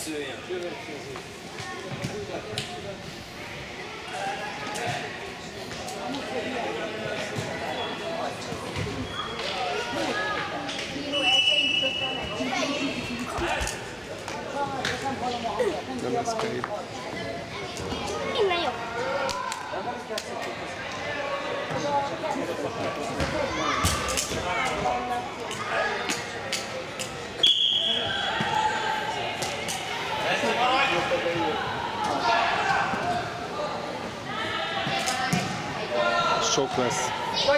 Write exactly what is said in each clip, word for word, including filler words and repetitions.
Következője. Következő. Nem lesz könnyű. Innen jó. Sok lesz.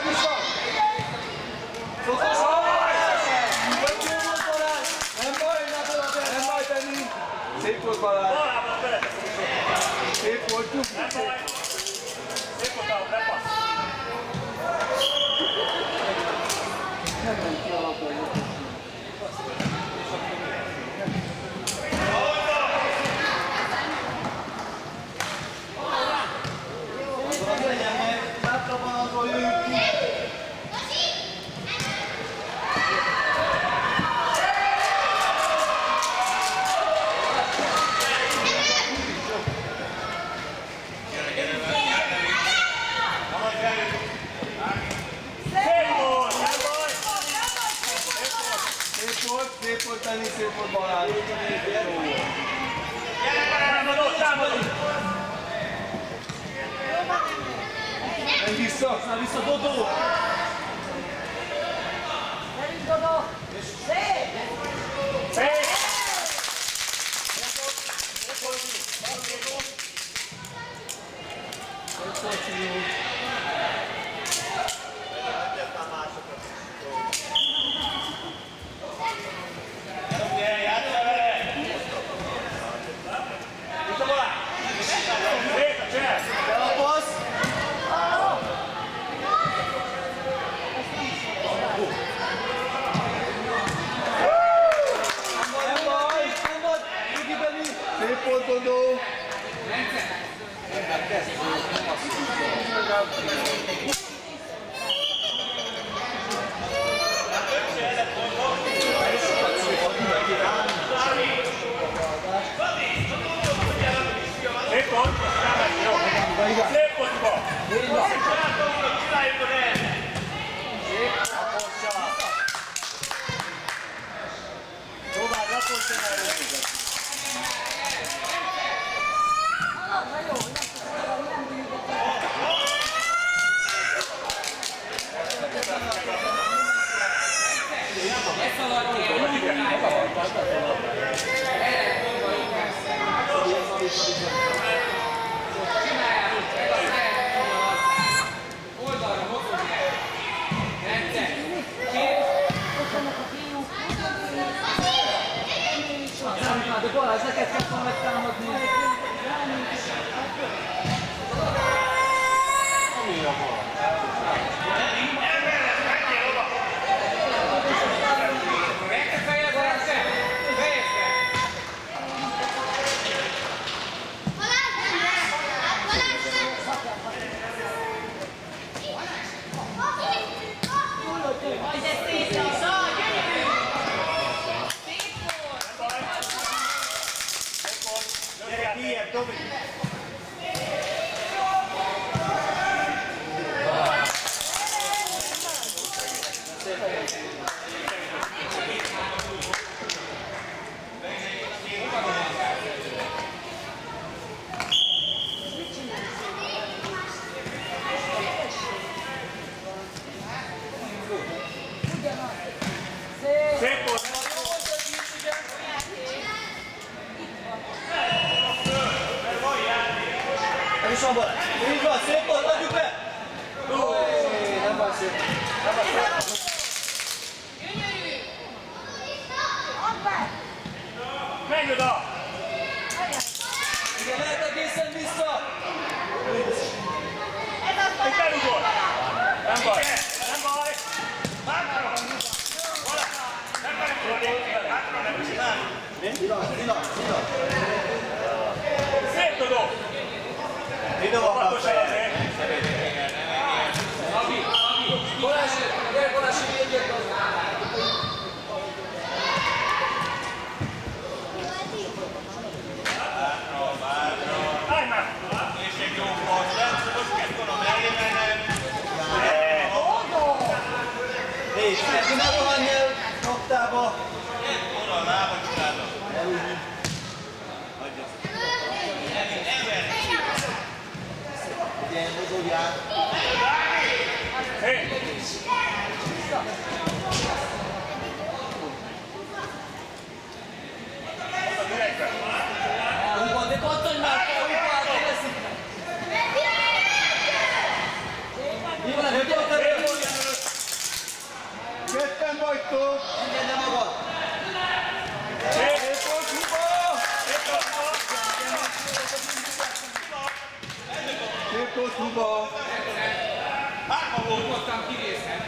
Szép volt Balázs! Szép volt, Gyuki! Szép volt, ahol lepassz! Nem ment ki alapban. Az legyen meg, látrabban azon jöjjük ki! Szép volt tenni, szép volt Balázs! Támadó, támadó! Menj vissza! Aztán vissza Dodó! Gyerünk, Dodó! Szép! Szép! Szép volt Dodó! Szép volt! Szép volt, Iba! Csináljuk a rend! Rapossa! Tovább rapossa el! Oldalra mozogni el. Rendszer. Ott vannak a fiúk. De Balázs, neked kell volna megtámadni. Rendszer fejled, rendszer. Fejezd el. Gyere, kijebb, Tomi! Szép volt! Nem is van Balázs! Így van, szép volt, adjuk be! Nem van szép! Nem van szép! Menj oda! Igen, lehet egészen vissza! Egy berugol! Nem baj! Nem baj! Hátra! Nem berugol! Hátra nem csinálj! Pillanat, pillanat, pillanat! Szép Dodó! Ide van Pontosan feje! azért! Abi, Abi. Balázs, gyere Balázs, egyet az. Hé! Oda direktbe! Húgod, de kattony már fel, húgod, teszik! Jó lesz, hogy ott erről! Ketten vagytok! Engedd le magad! Hé! Szép volt Huba! Nyugodtan kivészhet.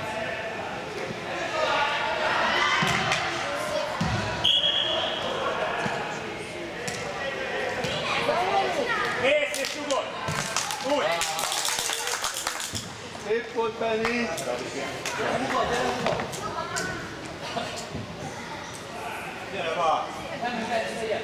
Mész és nyugod! Úgy! Szép volt Benni! Gyere va! Nem persze,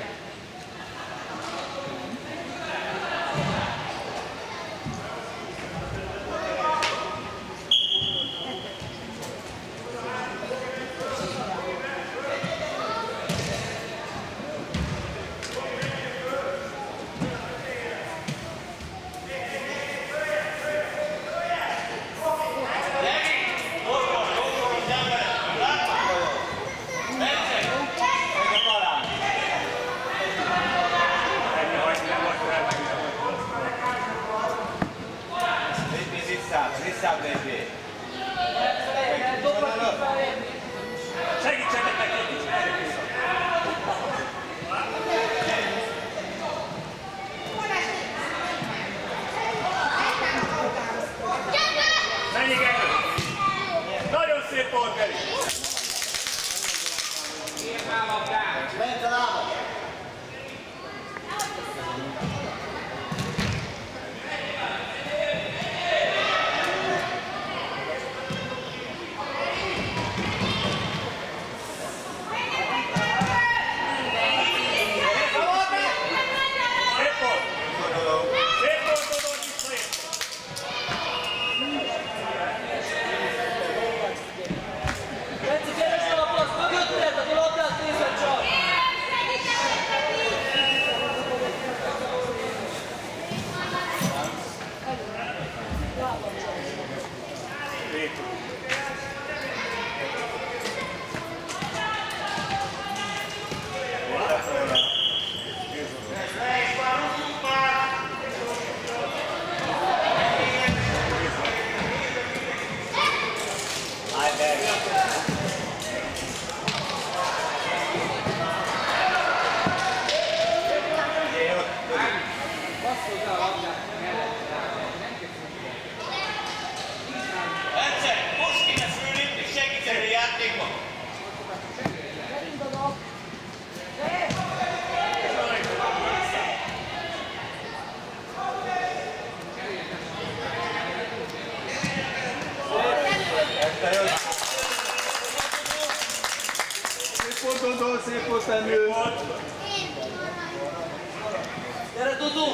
Segítsenek neki egy kicsit! Menjünk elő! Nagyon szép volt, Geri! Írd rá labdát. Ment a lábad! Szép volt! Szép volt, Dodor, visszaért! Bence, keresd a paszt, mögötted, a labdát nézed csak! Basszol be a labdát. Bence, most kéne fölépni, segíteni a játékban! Gyerünk oda! Hé! Szép volt Dodor, szép volt Benni! Gyere, Dudu!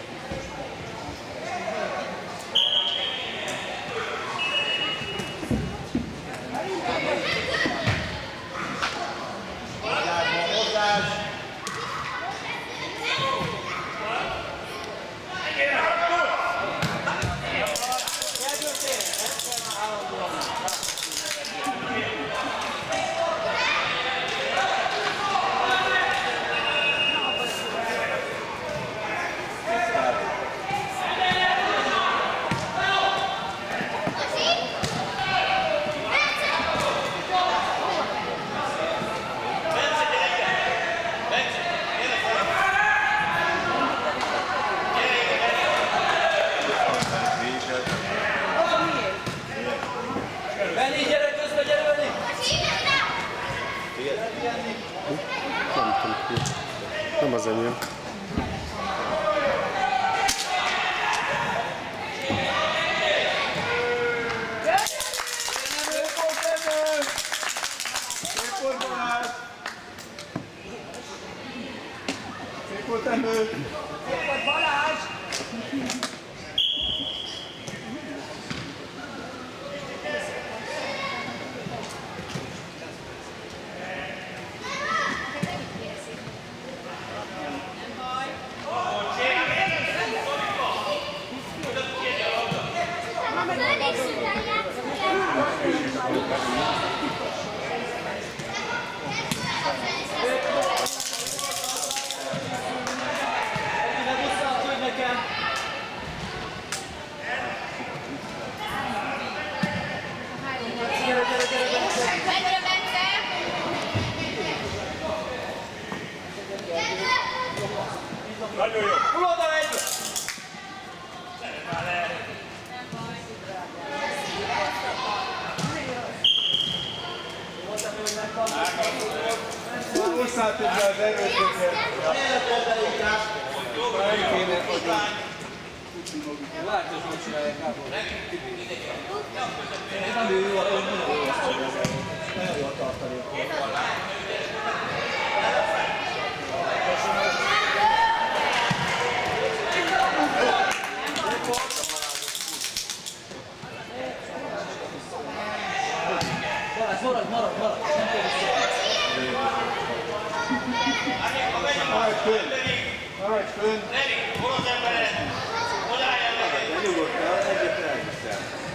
Benni, gyere közbe, gyere Benni! Nem tudom ki. Nem az enyém. Szép volt Benni! Szép volt Balázs! Szép volt Benni! Szép vagy Balázs! Nagyon jó. Túloldal egyből! Már le. Húszszál tudja az erőtöket. Nem kéne, hogy Látos, hogy csinálják Gábor. Nem ő jó, ő nagyon jó azt csinálja. Nagyon jó a tartalék. Balázs, maradj, maradj, maradj! Nem kell maradj fönn. Maradj fönn. Ne nyugodtál, egyet elviszem.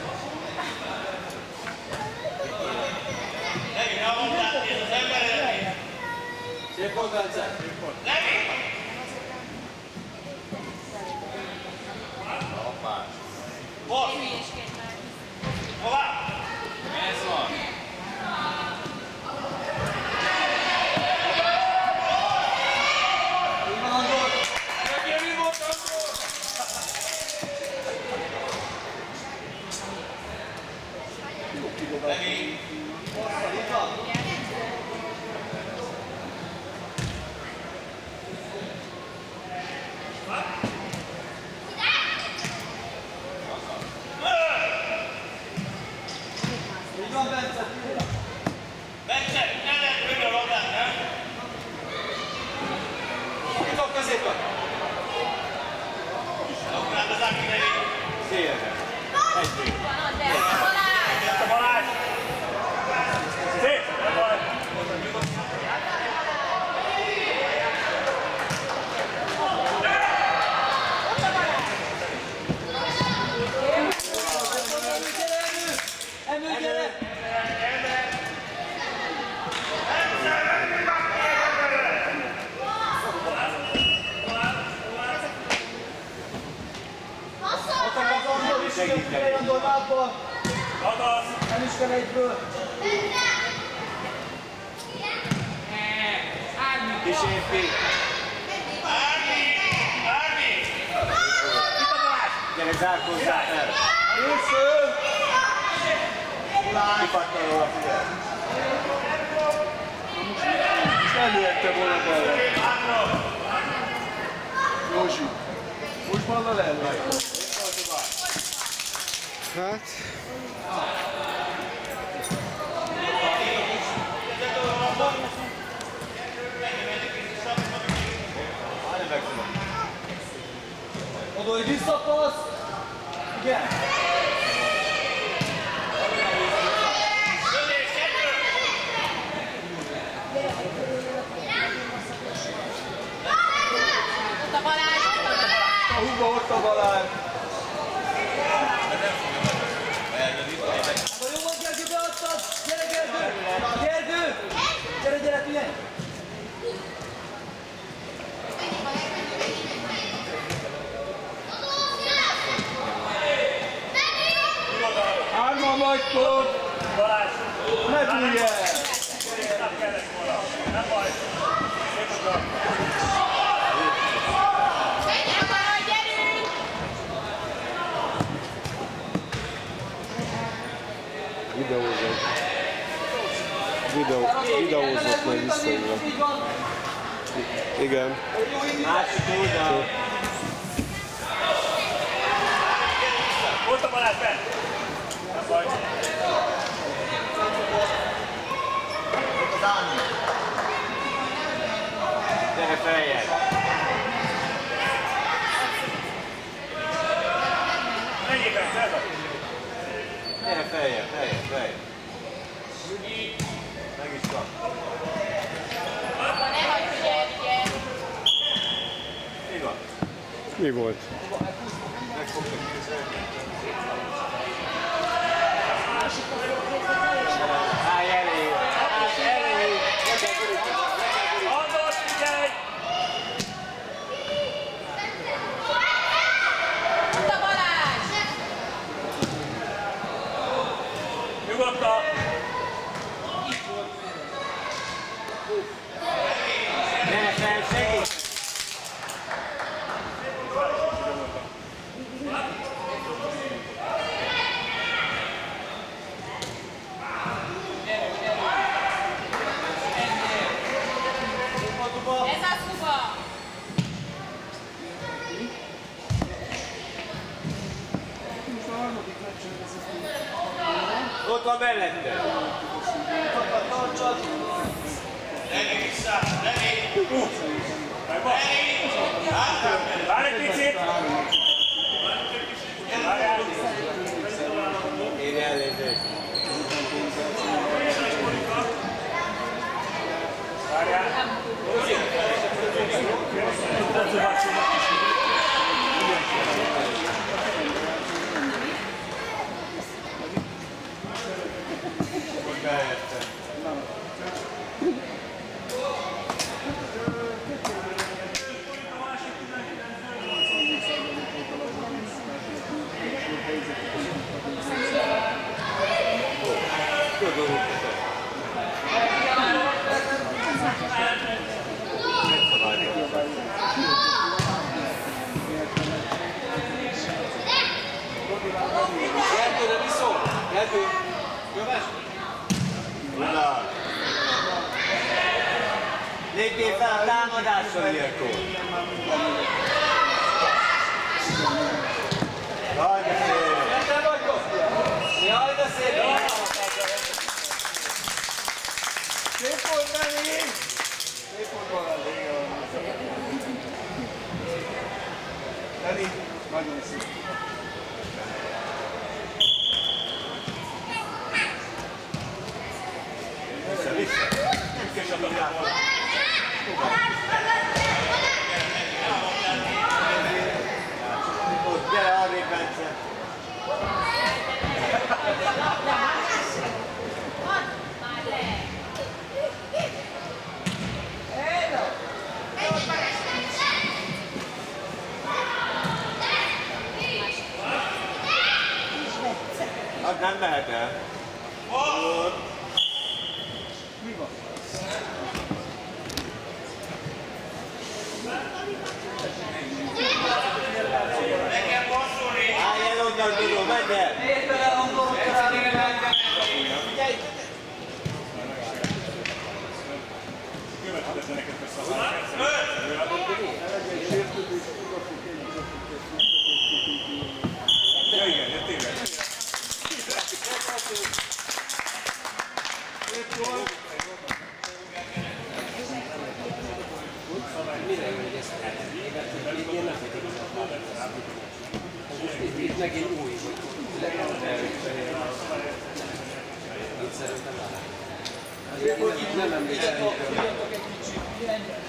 Szép volt, Bence! Ez van. Így van, Andor! Megjelni volt, Andor! Így van! Így van, Bence! Itt van középen! Szélre. Egy Balázs! Szép! Nem baj! Emő, gyere! Ott az Andor is jön, figyelj Andor lábbal! Adaz! Nem is kell egyből! kísérték. Gyere, zárkózzál fel. Nézd föl! Kipattan róla, figyelj. És előette volna balra. Józsi, most ballal el vagy? Hát, Odolj visszapassz! Igen! A húba ott a Balázs. Na jó volt, Gergő, beadtad! Gyere, Gergő! Gergő! Gyere, gyere, figyelj! Hárman vagytok! Balázs! Ne tűnj el! Nem kellett volna. Nem baj. Szép utat. videózott. Videó, videózott majd visszaívva. Így van! Igen. Másik oldal. Ott a Balázs bent. Nem baj. Gyere feljebb. Menjél bent, ez a. Gyere feljebb, feljebb, feljebb. Meg is van. Mi van? Mi volt? Megfogtuk. Állj elé! Állj elé! Andor, figyelj! Nyugodtan! Gyere fel, segíts! szuba. Ez a szuba! Ott van mellette. Tartsad. Várj egy picit! Várjál! Én elnézést. Várjál! Behette. Tudom, Gergő, de mi szól? Gergő, köves? Na. Lépjél fel a támadásra, Mirko. Jaj, de szép. Te vagy jó? Jaj, de szép! Szép volt, Dani! Szép volt volna, Dani, nagyon szép. Vissza, vissza. És a dobjából. Ott, gyere arrébb, Bence. Az nem mehet el. Ott. Állj el onnan, Dudó, menj el! Miért bele a gondolatra? Figyelj! Követhetetleneket összeszállni. Ja igen, ja tényleg. Itt megint új, hogy itt szerintem áll. Itt nem emlékszem.